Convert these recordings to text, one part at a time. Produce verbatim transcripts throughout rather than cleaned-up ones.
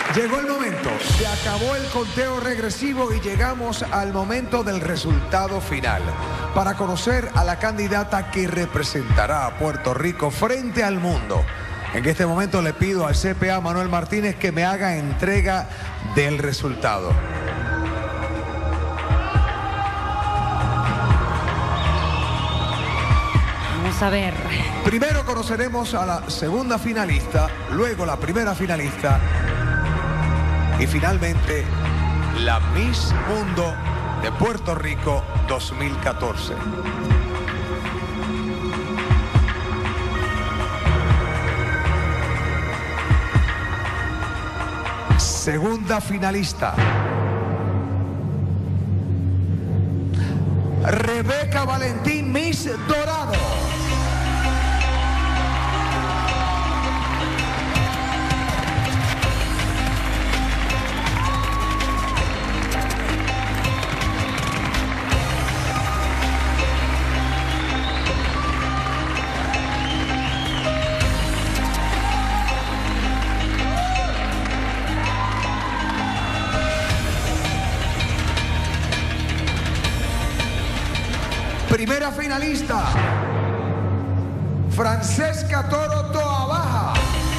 Llegó el momento, se acabó el conteo regresivo y llegamos al momento del resultado final para conocer a la candidata que representará a Puerto Rico frente al mundo. En este momento le pido al C P A Manuel Martínez que me haga entrega del resultado. Vamos a ver. Primero conoceremos a la segunda finalista, luego la primera finalista y finalmente la Miss Mundo de Puerto Rico dos mil catorce. Segunda finalista. Rebeca Valentín, Miss Dorado. Primera finalista, Francesca Toro Toabaja.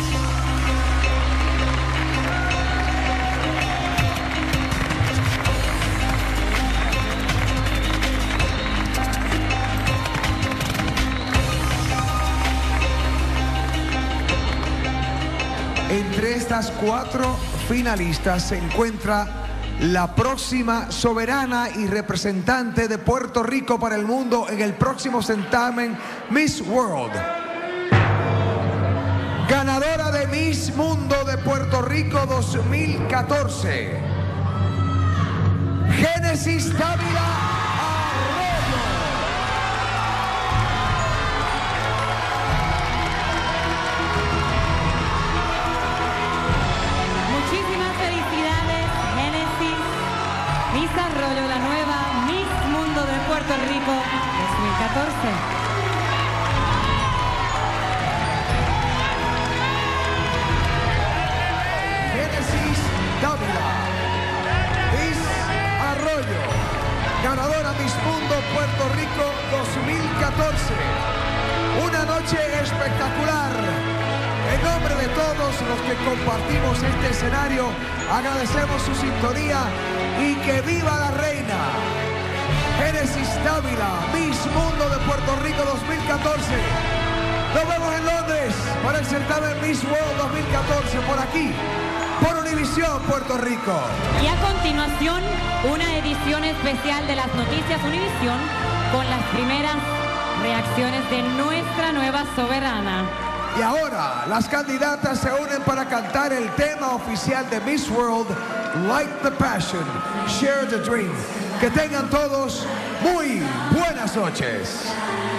Entre estas cuatro finalistas se encuentra la próxima soberana y representante de Puerto Rico para el mundo en el próximo certamen Miss World. Ganadora de Miss Mundo de Puerto Rico dos mil catorce. Génesis Dávila. Arroyo, la nueva Miss Mundo de Puerto Rico dos mil catorce. Génesis Dávila, Miss Arroyo, ganadora Miss Mundo Puerto Rico dos mil catorce. Una noche espectacular. En nombre de todos los que compartimos este escenario, agradecemos su sintonía y que viva la reina. Génesis Dávila, Miss Mundo de Puerto Rico dos mil catorce. Nos vemos en Londres para el certamen Miss World dos mil catorce, por aquí, por Univisión Puerto Rico. Y a continuación, una edición especial de las noticias Univisión con las primeras reacciones de nuestra nueva soberana. Y ahora las candidatas se unen para cantar el tema oficial de Miss World, Light the Passion, Share the Dream. Que tengan todos muy buenas noches.